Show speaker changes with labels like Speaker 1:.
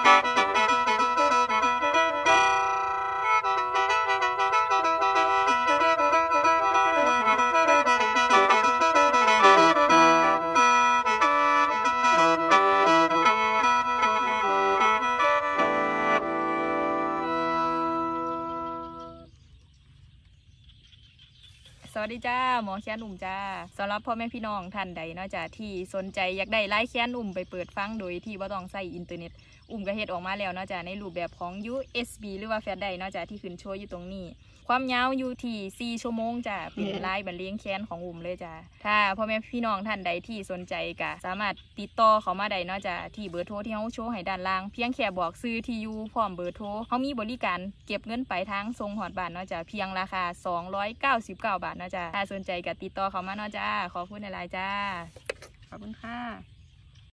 Speaker 1: สวัสดีจ้าหมอแค้นอุ่มจ้าสำหรับพ่อแม่พี่น้องท่านใดเนาะจ้าที่สนใจอยากได้ไลฟ์แค้นอุ่มไปเปิดฟังโดยที่บ่ต้องใช้อินเทอร์เน็ตอุ่มก็เฮ็ดออกมาแล้วเนาะจ้าในรูปแบบของ USB หรือว่าแฟลชไดร์เนาะจ้าที่ขึ้นโชว์อยู่ตรงนี้ความยาวอยู่ที่4 ชั่วโมงจ้าเป็นไลฟ์บรรเลงแค้นของอุ่มเลยจ้าถ้าพ่อแม่พี่น้องท่านใดที่สนใจก็สามารถติดต่อเขามาได้เนาะจ้าที่เบอร์โทรที่เฮาโชว์ให้ด้านล่างเพียงแค่บอกชื่อที่อยู่พร้อมเบอร์โทรเฮามีบริการเก็บเงินปลายทางส่งฮอดบ้านเนาะจ้าเพียงราคา299 บาทเนาะจ้าถ้าสนใจก็ติดต่อเขามาเนาะจ้าขอบคุณหลายๆจ้าขอบคุณค่ะ